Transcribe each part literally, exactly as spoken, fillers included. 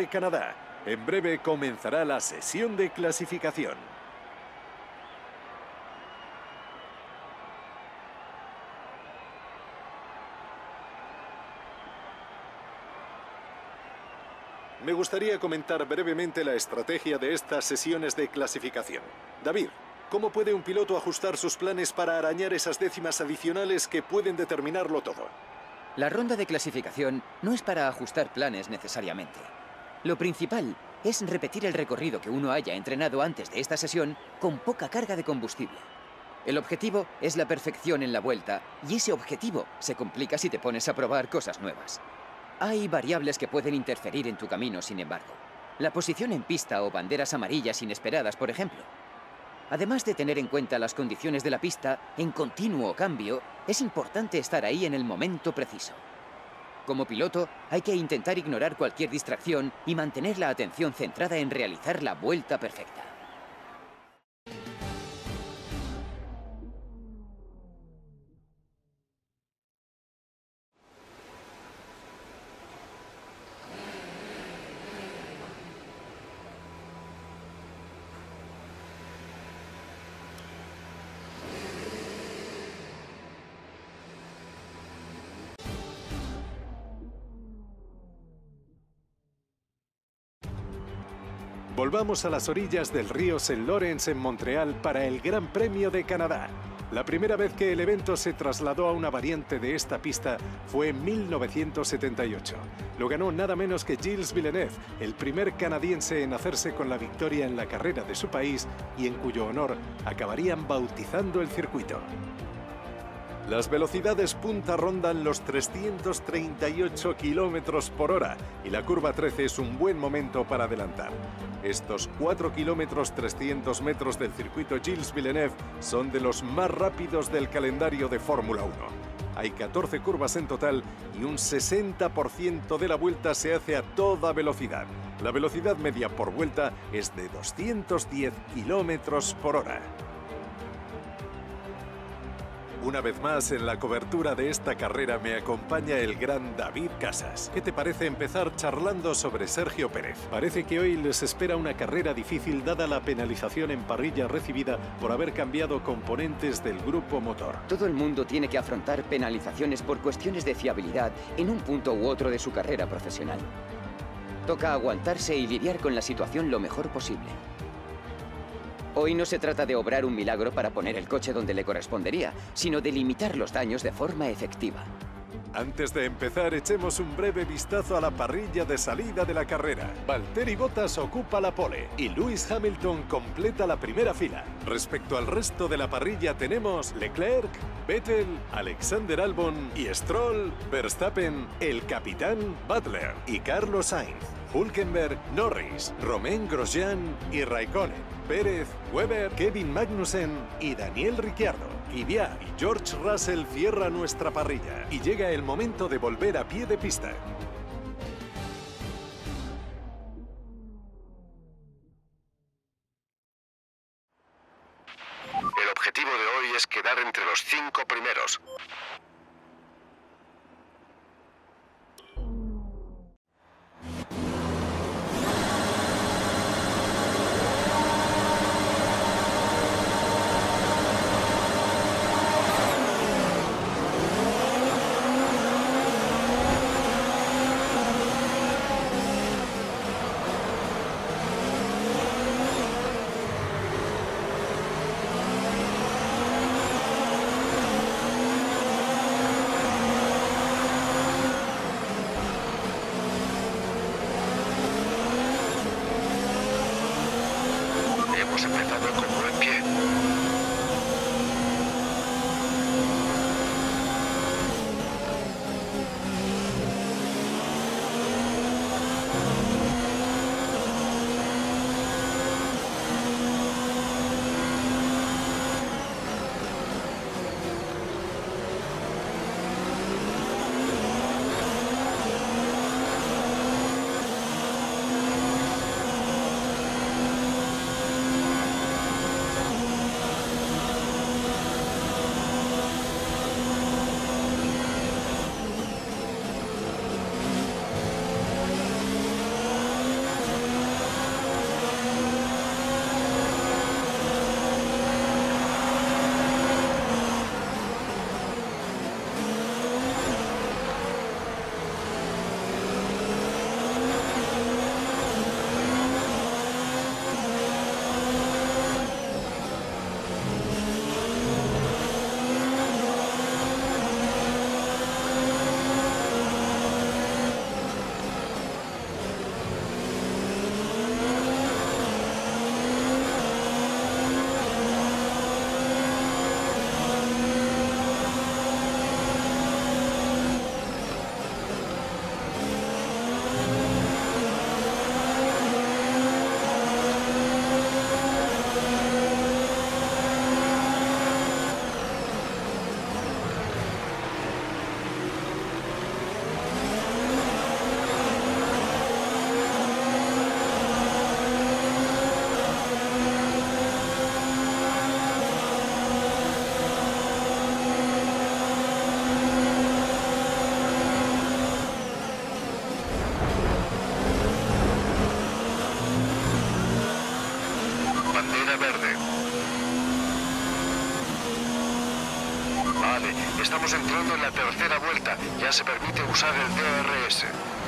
de Canadá. En breve comenzará la sesión de clasificación. Me gustaría comentar brevemente la estrategia de estas sesiones de clasificación. David, ¿cómo puede un piloto ajustar sus planes para arañar esas décimas adicionales que pueden determinarlo todo? La ronda de clasificación no es para ajustar planes necesariamente. Lo principal es repetir el recorrido que uno haya entrenado antes de esta sesión con poca carga de combustible. El objetivo es la perfección en la vuelta, y ese objetivo se complica si te pones a probar cosas nuevas. Hay variables que pueden interferir en tu camino, sin embargo. La posición en pista o banderas amarillas inesperadas, por ejemplo. Además de tener en cuenta las condiciones de la pista en continuo cambio, es importante estar ahí en el momento preciso. Como piloto, hay que intentar ignorar cualquier distracción y mantener la atención centrada en realizar la vuelta perfecta. Volvamos a las orillas del río Saint Lawrence en Montreal para el Gran Premio de Canadá. La primera vez que el evento se trasladó a una variante de esta pista fue en mil novecientos setenta y ocho. Lo ganó nada menos que Gilles Villeneuve, el primer canadiense en hacerse con la victoria en la carrera de su país y en cuyo honor acabarían bautizando el circuito. Las velocidades punta rondan los trescientos treinta y ocho kilómetros por hora y la curva trece es un buen momento para adelantar. Estos cuatro kilómetros trescientos metros del circuito Gilles Villeneuve son de los más rápidos del calendario de Fórmula uno. Hay catorce curvas en total y un sesenta por ciento de la vuelta se hace a toda velocidad. La velocidad media por vuelta es de doscientos diez kilómetros por hora. Una vez más, en la cobertura de esta carrera me acompaña el gran David Casas. ¿Qué te parece empezar charlando sobre Sergio Pérez? Parece que hoy les espera una carrera difícil dada la penalización en parrilla recibida por haber cambiado componentes del grupo motor. Todo el mundo tiene que afrontar penalizaciones por cuestiones de fiabilidad en un punto u otro de su carrera profesional. Toca aguantarse y lidiar con la situación lo mejor posible. Hoy no se trata de obrar un milagro para poner el coche donde le correspondería, sino de limitar los daños de forma efectiva. Antes de empezar, echemos un breve vistazo a la parrilla de salida de la carrera. Valtteri Bottas ocupa la pole y Lewis Hamilton completa la primera fila. Respecto al resto de la parrilla tenemos Leclerc, Vettel, Alexander Albon y Stroll, Verstappen, el capitán Butler y Carlos Sainz, Hülkenberg, Norris, Romain Grosjean y Raikkonen, Pérez, Webber, Kevin Magnussen y Daniel Ricciardo. Kvyat y George Russell cierra nuestra parrilla y llega el momento de volver a pie de pista. El objetivo de hoy es quedar entre los cinco primeros. Hemos empezado con buen pie. bandera verde. Vale, estamos entrando en la tercera vuelta. Ya se permite usar el D R S.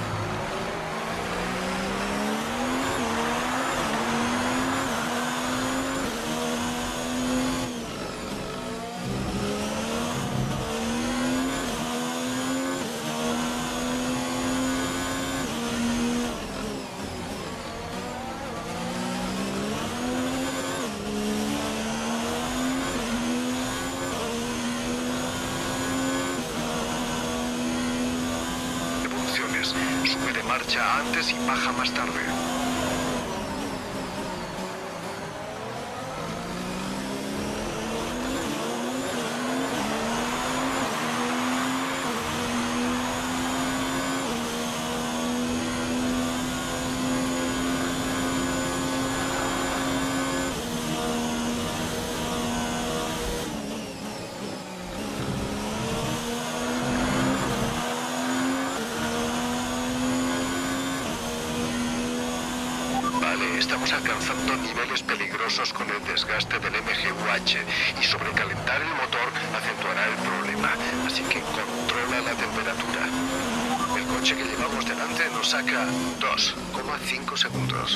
Sube de marcha antes y baja más tarde. Estamos alcanzando niveles peligrosos con el desgaste del M G U H y sobrecalentar el motor acentuará el problema, así que controla la temperatura. El coche que llevamos delante nos saca dos coma cinco segundos.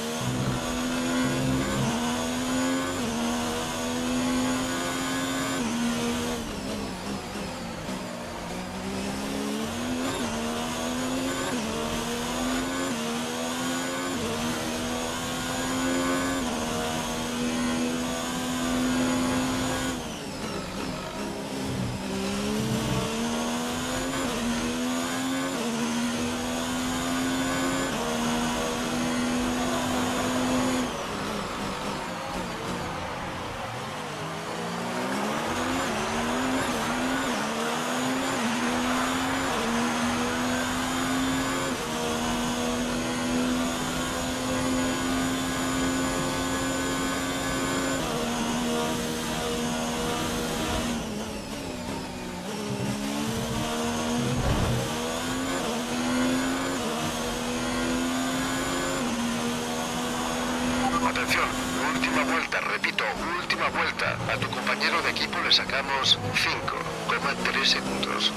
Atención, última vuelta, repito, última vuelta. A tu compañero de equipo le sacamos cinco coma tres segundos.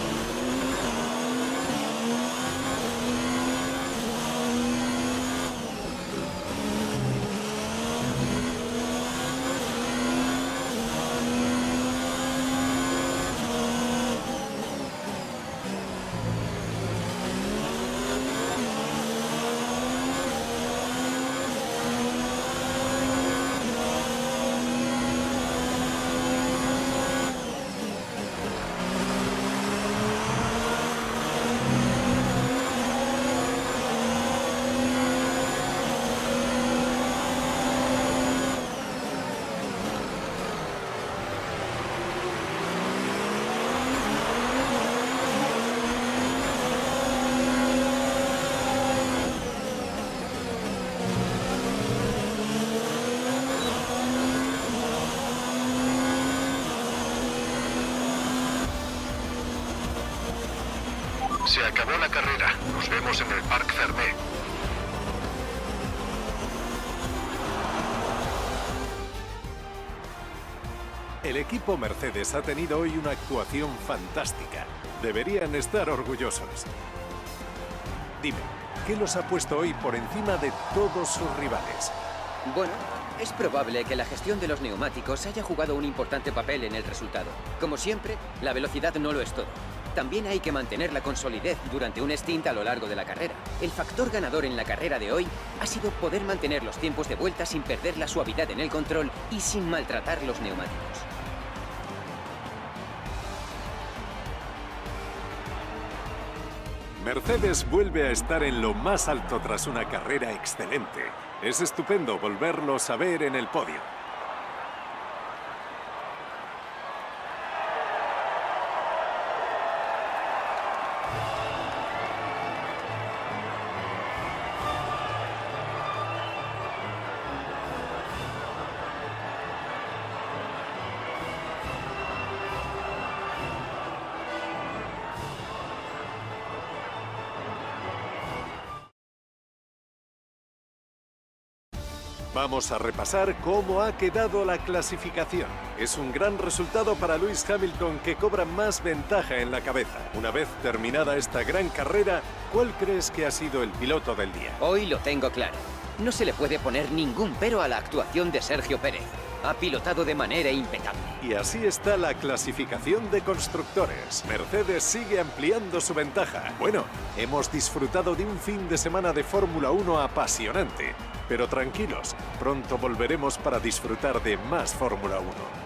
Se acabó la carrera. Nos vemos en el Parc Fermé. El equipo Mercedes ha tenido hoy una actuación fantástica. Deberían estar orgullosos. Dime, ¿qué los ha puesto hoy por encima de todos sus rivales? Bueno, es probable que la gestión de los neumáticos haya jugado un importante papel en el resultado. Como siempre, la velocidad no lo es todo. También hay que mantenerla con solidez durante un stint a lo largo de la carrera. El factor ganador en la carrera de hoy ha sido poder mantener los tiempos de vuelta sin perder la suavidad en el control y sin maltratar los neumáticos. Mercedes vuelve a estar en lo más alto tras una carrera excelente. Es estupendo volverlos a ver en el podio. Vamos a repasar cómo ha quedado la clasificación. Es un gran resultado para Lewis Hamilton, que cobra más ventaja en la cabeza. Una vez terminada esta gran carrera, ¿cuál crees que ha sido el piloto del día? Hoy lo tengo claro. No se le puede poner ningún pero a la actuación de Sergio Pérez. Ha pilotado de manera impecable. Y así está la clasificación de constructores. Mercedes sigue ampliando su ventaja. Bueno, hemos disfrutado de un fin de semana de Fórmula uno apasionante. Pero tranquilos, pronto volveremos para disfrutar de más Fórmula uno.